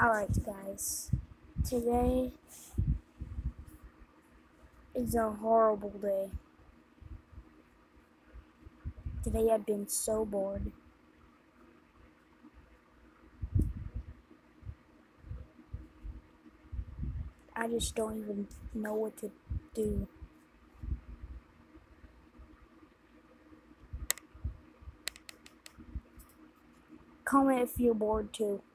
Alright guys, today is a horrible day. Today I've been so bored. I just don't even know what to do. Comment if you're bored too.